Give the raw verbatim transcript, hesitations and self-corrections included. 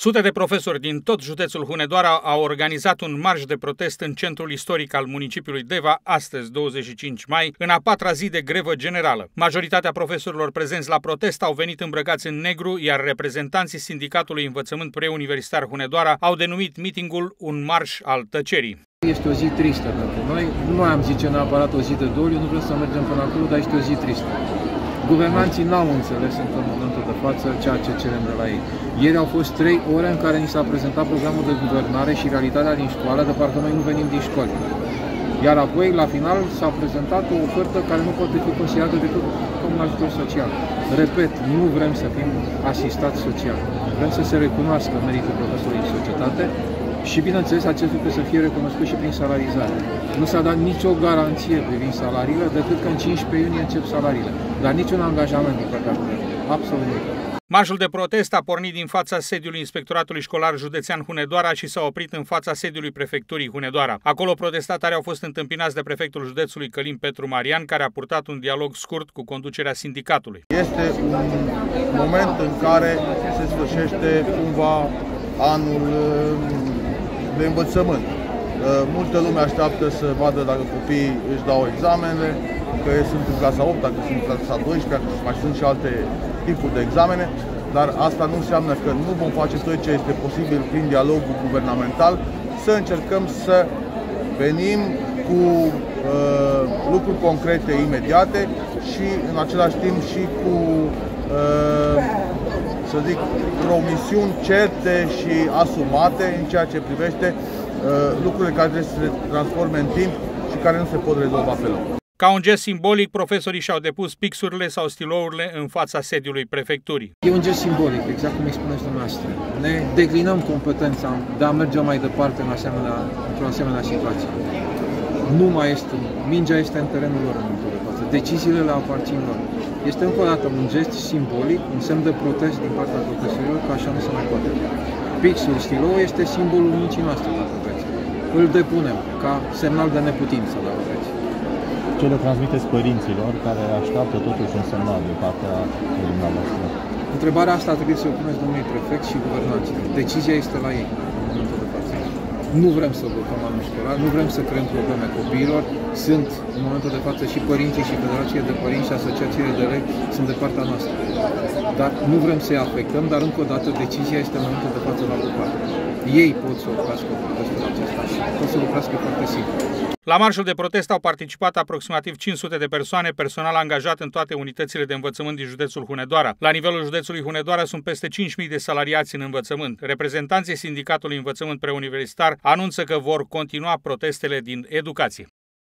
Sute de profesori din tot județul Hunedoara au organizat un marș de protest în centrul istoric al municipiului Deva, astăzi, douăzeci și cinci mai, în a patra zi de grevă generală. Majoritatea profesorilor prezenți la protest au venit îmbrăcați în negru, iar reprezentanții Sindicatului Învățământ Preuniversitar Hunedoara au denumit mitingul un marș al tăcerii. Este o zi tristă pentru noi. Nu am zice neapărat o zi de doliu, nu vrem să mergem până acolo, dar este o zi tristă. Guvernanții n-au înțeles în momentul de față ceea ce cerem de la ei. Ieri au fost trei ore în care ni s-a prezentat programul de guvernare și realitatea din școală, de parcă noi nu venim din școli. Iar apoi, la final, s-a prezentat o ofertă care nu poate fi considerată decât ca un ajutor social. Repet, nu vrem să fim asistați social. Vrem să se recunoască meritul profesorului în societate și, bineînțeles, acest lucru să fie recunoscut și prin salarizare. Nu s-a dat nicio garanție privind salariile, decât că în cincisprezece iunie încep salariile, dar niciun angajament din partea guvernului. Absolut nimic. Marșul de protest a pornit din fața sediului Inspectoratului Școlar Județean Hunedoara și s-a oprit în fața sediului Prefecturii Hunedoara. Acolo protestatarii au fost întâmpinați de prefectul județului Călim Petru Marian, care a purtat un dialog scurt cu conducerea sindicatului. Este un moment în care se sfârșește cumva anul de învățământ. Multă lume așteaptă să vadă dacă copiii își dau examenele, că sunt în clasa a opta, că sunt în clasa a douăsprezecea, că mai sunt și alte tipuri de examene, dar asta nu înseamnă că nu vom face tot ce este posibil prin dialogul guvernamental, să încercăm să venim cu uh, lucruri concrete imediate și în același timp și cu uh, să zic, promisiuni certe și asumate în ceea ce privește uh, lucrurile care trebuie să se transforme în timp și care nu se pot rezolva pe loc. Ca un gest simbolic, profesorii și-au depus pixurile sau stilourile în fața sediului prefecturii. E un gest simbolic, exact cum îi spuneți dumneavoastră. Ne declinăm competența de a merge mai departe în asemenea, într-o asemenea situație. Nu mai este, mingea este în terenul lor în momentul de față. Deciziile le aparțin lor. Este încă o dată un gest simbolic, un semn de protest din partea profesorilor, că așa nu se mai poate. Pixul, stilou este simbolul muncii noastre, dacă vreți. Îl depunem ca semnal de neputință, dacă vreți. Ce le transmiteți părinților care așteaptă totuși un semnal din partea dumneavoastră? Întrebarea asta trebuie să o puneți domnului prefect și guvernanților. Decizia este la ei în momentul de față. Nu vrem să blocăm anul școlar, nu vrem să creăm probleme copiilor. Sunt în momentul de față și părinții și Federația de Părinți și Asociațiile de Elevi sunt de partea noastră. Dar nu vrem să-i afectăm, dar încă o dată decizia este în momentul de față la guvern. Ei pot să oprească protestul acesta și pot să lucrească foarte simplu. La marșul de protest au participat aproximativ cinci sute de persoane, personal angajat în toate unitățile de învățământ din județul Hunedoara. La nivelul județului Hunedoara sunt peste cinci mii de salariați în învățământ. Reprezentanții Sindicatului Învățământ Preuniversitar anunță că vor continua protestele din educație.